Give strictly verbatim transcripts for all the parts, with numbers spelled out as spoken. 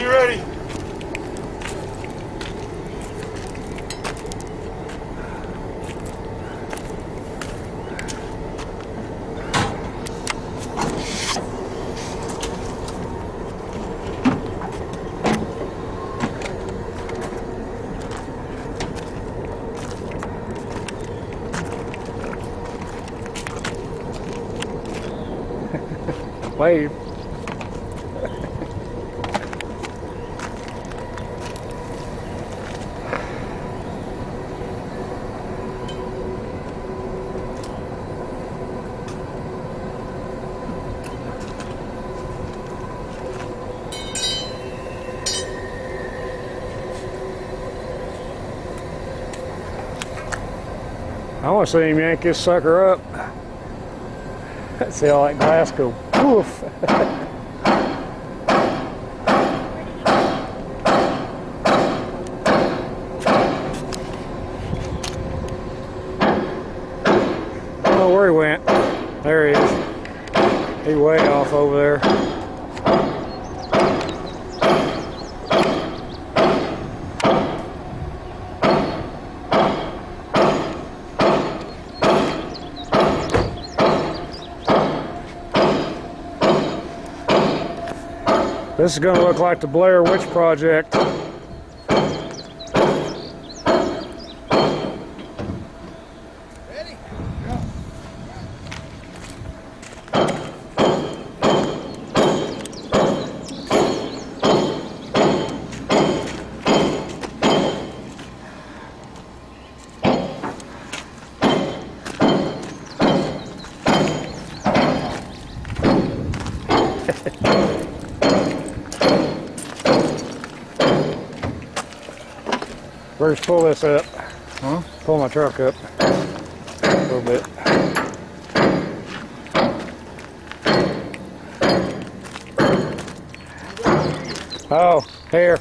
you ready? Wave. I want to see him yank this sucker up. See how that glass go poof. I don't know where he went. There he is. He's way off over there. This is going to look like the Blair Witch Project. Ready? Where's pull this up? Huh? Pull my truck up a little bit. Oh, here.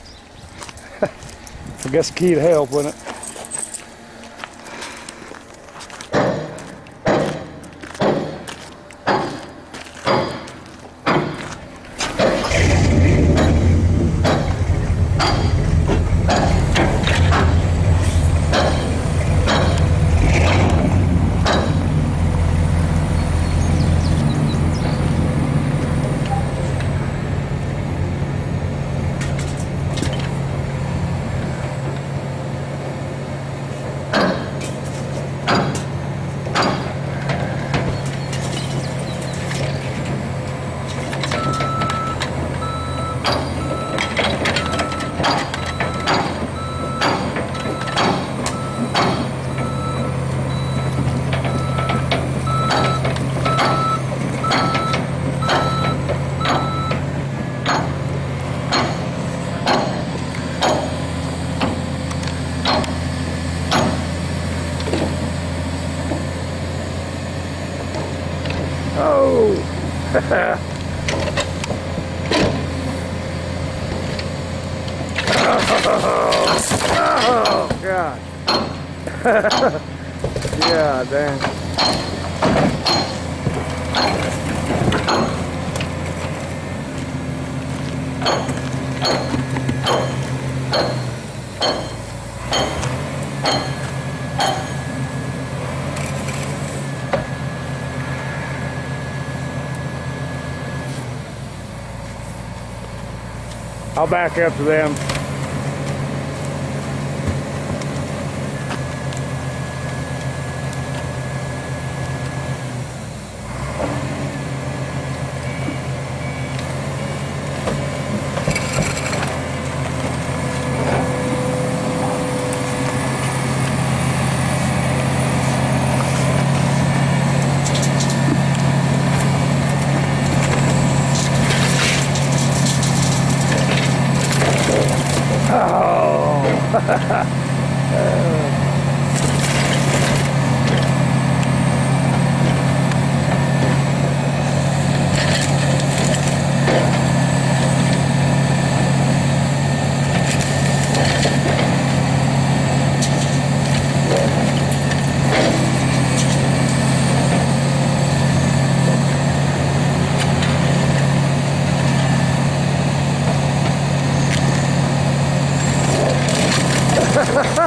I guess the key to help, wouldn't it? Oh! Oh, oh God. Yeah, dang. I'll back up to them.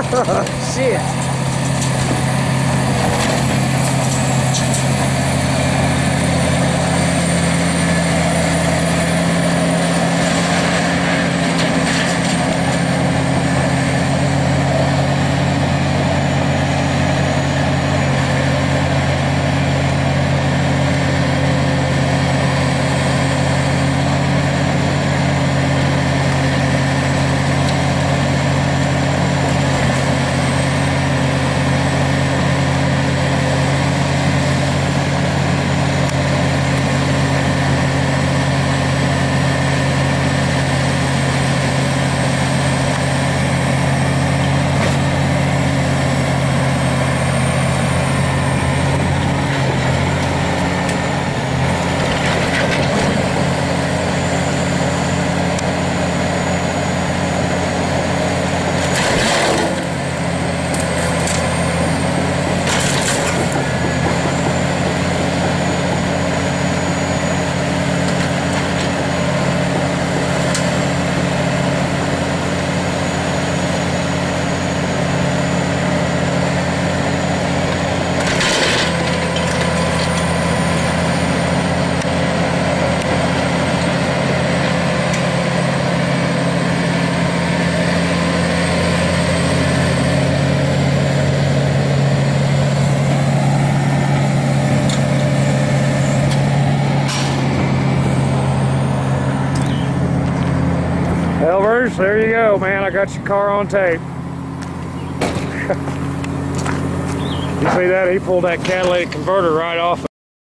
Shit. Elvers, there you go, man. I got your car on tape. You see that? He pulled that catalytic converter right off.